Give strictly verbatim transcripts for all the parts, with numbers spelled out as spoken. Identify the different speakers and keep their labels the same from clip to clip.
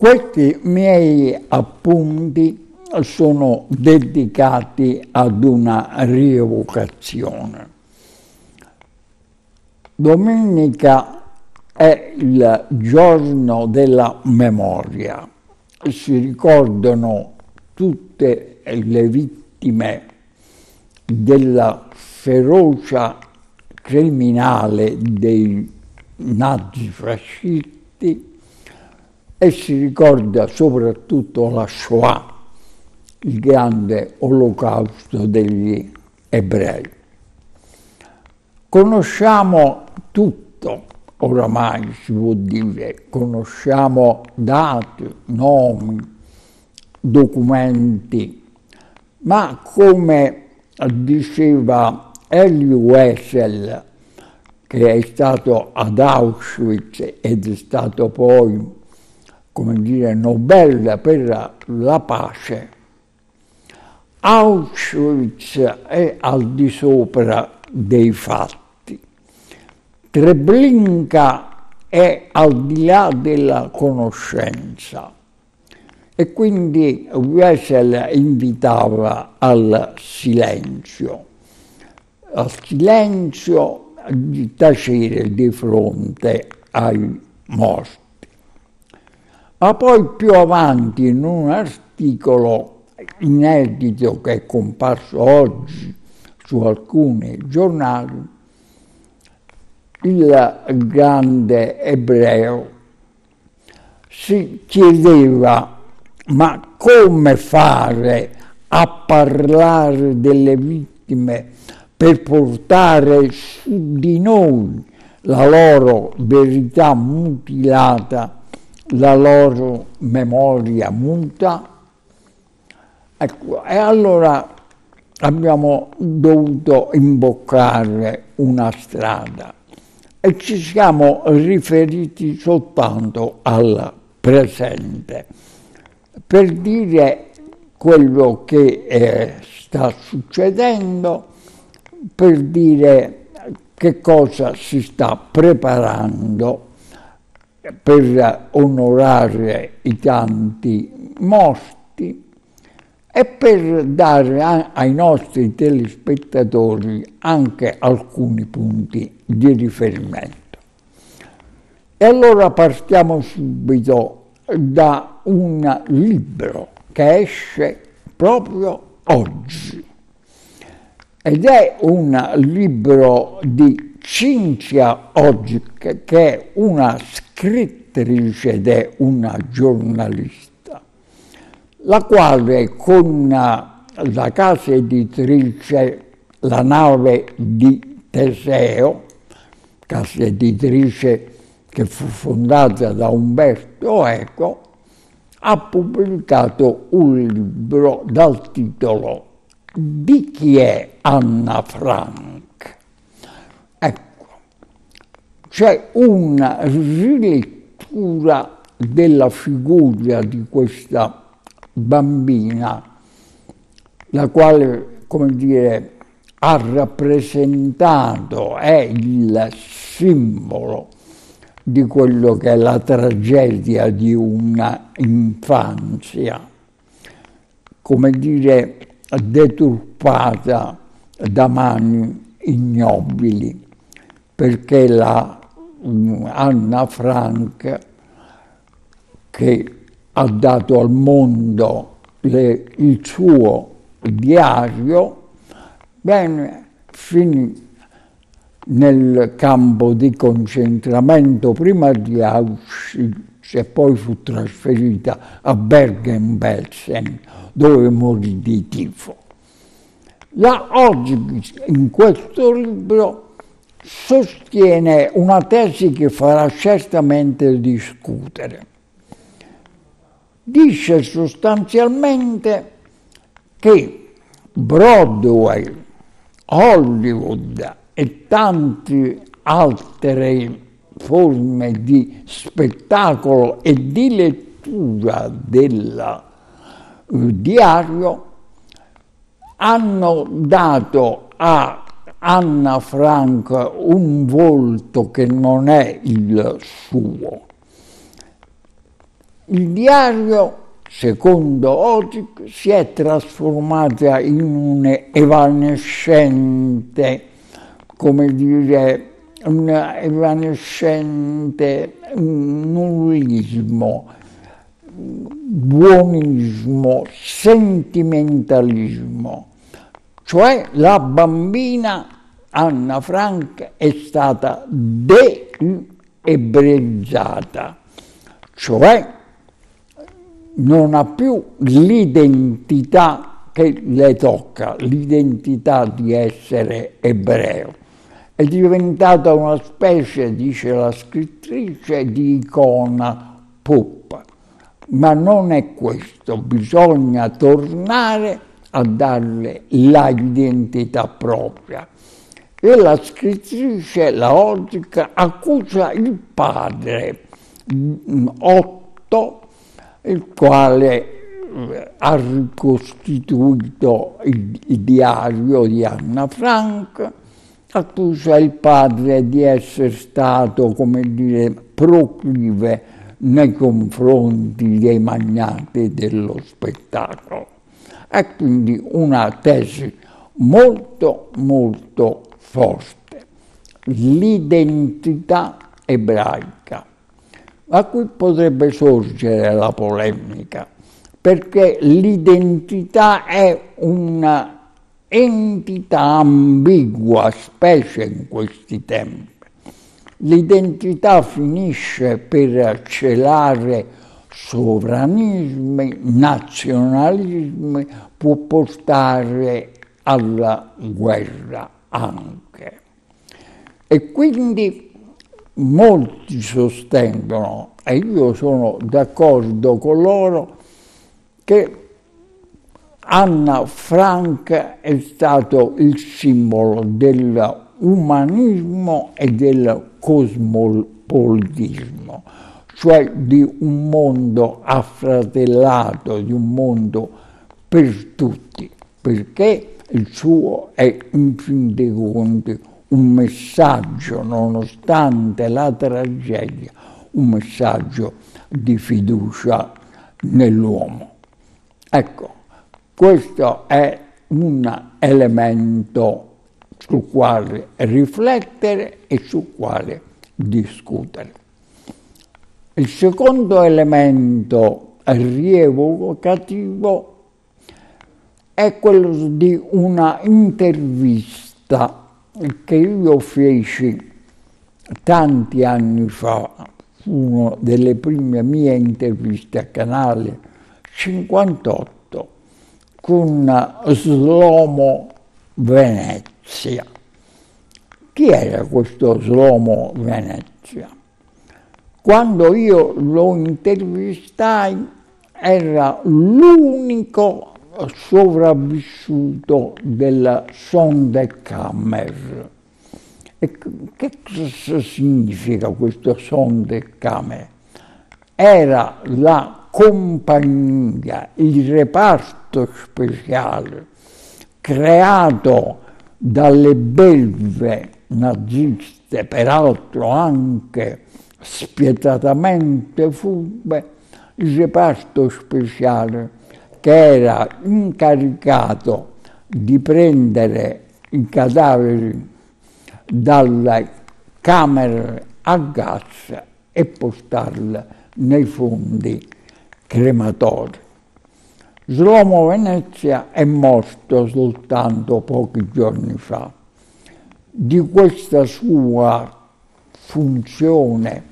Speaker 1: Questi miei appunti sono dedicati ad una rievocazione. Domenica è il giorno della memoria. Si ricordano tutte le vittime della ferocia criminale dei nazifascisti e si ricorda soprattutto la Shoah, il grande olocausto degli ebrei. Conosciamo tutto, oramai si può dire, conosciamo dati, nomi, documenti, ma come diceva Elie Wiesel, che è stato ad Auschwitz ed è stato poi, come dire, Nobel per la pace, Auschwitz è al di sopra dei fatti. Treblinka è al di là della conoscenza. E quindi Wiesel invitava al silenzio, al silenzio di tacere di fronte ai morti. Ma poi più avanti, in un articolo inedito che è comparso oggi su alcuni giornali, il grande ebreo si chiedeva: ma come fare a parlare delle vittime per portare su di noi la loro verità mutilata, la loro memoria muta? Ecco, e allora abbiamo dovuto imboccare una strada e ci siamo riferiti soltanto al presente, per dire quello che eh, sta succedendo, per dire che cosa si sta preparando per onorare i tanti morti e per dare a, ai nostri telespettatori anche alcuni punti di riferimento. E allora partiamo subito da un libro che esce proprio oggi ed è un libro di Cynthia Ozick, che è una scrittrice ed è una giornalista, la quale con la casa editrice La Nave di Teseo, casa editrice che fu fondata da Umberto Eco, ha pubblicato un libro dal titolo Di chi è Anna Frank? Ecco, c'è una rilettura della figura di questa bambina, la quale, come dire, ha rappresentato, è il simbolo di quello che è la tragedia di una infanzia, come dire, deturpata da mani ignobili, perché la um, Anna Frank, che ha dato al mondo le, il suo diario, bene, finì nel campo di concentramento prima di Auschwitz e poi fu trasferita a Bergen-Belsen, dove morì di tifo. La oggi in questo libro sostiene una tesi che farà certamente discutere. Dice sostanzialmente che Broadway, Hollywood e tante altre forme di spettacolo e di lettura del uh, diario hanno dato a Anna Frank un volto che non è il suo. Il diario, secondo Ozick, si è trasformato in un evanescente, come dire, un evanescente nullismo, buonismo, sentimentalismo. Cioè la bambina Anna Frank è stata de-ebreizzata, cioè non ha più l'identità che le tocca, l'identità di essere ebreo. È diventata una specie, dice la scrittrice, di icona pop. Ma non è questo, bisogna tornare a darle l'identità propria. E la scrittrice, la Ozick, accusa il padre, Otto, il quale ha ricostituito il, il diario di Anna Frank, accusa il padre di essere stato, come dire, proclive nei confronti dei magnati dello spettacolo. È quindi una tesi molto, molto forte. L'identità ebraica, a cui potrebbe sorgere la polemica, perché l'identità è una entità ambigua, specie in questi tempi. L'identità finisce per celare sovranismi, nazionalismi, può portare alla guerra anche. E quindi molti sostengono, e io sono d'accordo con loro, che Anna Frank è stato il simbolo dell'umanismo e del cosmopolitismo, cioè di un mondo affratellato, di un mondo per tutti, perché il suo è in fin dei conti un messaggio, nonostante la tragedia, un messaggio di fiducia nell'uomo. Ecco, questo è un elemento sul quale riflettere e sul quale discutere. Il secondo elemento rievocativo è quello di una intervista che io feci tanti anni fa, una delle prime mie interviste a Canale cinquantotto, con Shlomo Venezia. Chi era questo Shlomo Venezia? Quando io lo intervistai era l'unico sopravvissuto della Sonderkammer. E che cosa significa questo Sonderkammer? Era la compagnia, il reparto speciale creato dalle belve naziste, peraltro anche spietatamente furbe, il reparto speciale che era incaricato di prendere i cadaveri dalle camere a gas e portarli nei fondi crematori. Shlomo Venezia è morto soltanto pochi giorni fa. Di questa sua funzione,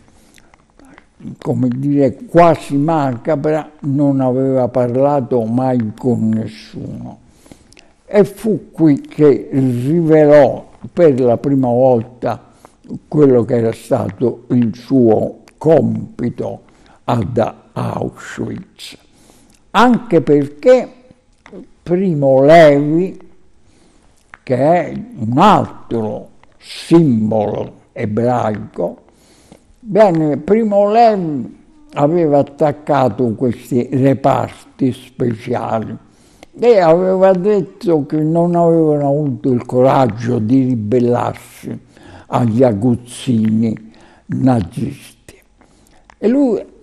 Speaker 1: come dire, quasi macabra, non aveva parlato mai con nessuno. E fu qui che rivelò per la prima volta quello che era stato il suo compito ad Auschwitz. Anche perché Primo Levi, che è un altro simbolo ebraico, bene, Primo Levi aveva attaccato questi reparti speciali e aveva detto che non avevano avuto il coraggio di ribellarsi agli aguzzini nazisti. E lui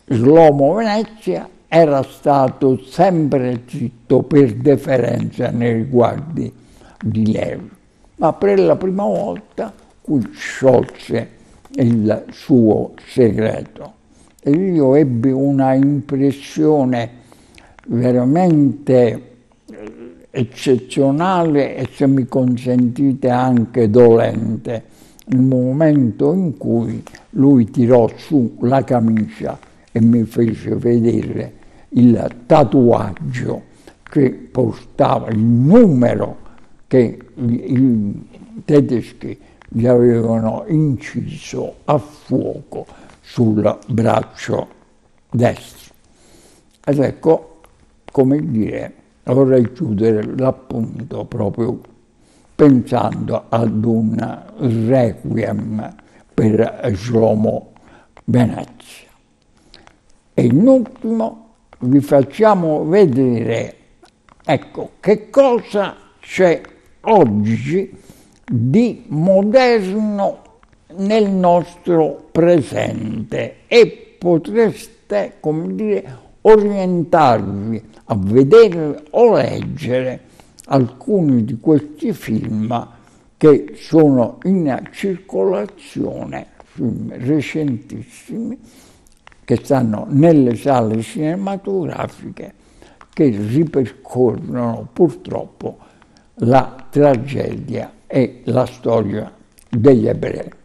Speaker 1: Shlomo Venezia era stato sempre zitto per deferenza nei riguardi di Levi, ma per la prima volta qui sciolse il suo segreto. E io ebbi una impressione veramente eccezionale e, se mi consentite, anche dolente, nel momento in cui lui tirò su la camicia e mi fece vedere il tatuaggio che portava, il numero che i tedeschi gli avevano inciso a fuoco sul braccio destro. Ed ecco, come dire, vorrei chiudere l'appunto proprio pensando ad un requiem per Shlomo Venezia. E in ultimo vi facciamo vedere, ecco, che cosa c'è oggi di moderno nel nostro presente, e potreste, come dire, orientarvi a vedere o leggere alcuni di questi film che sono in circolazione, film recentissimi, che stanno nelle sale cinematografiche, che ripercorrono purtroppo la tragedia e la storia degli ebrei.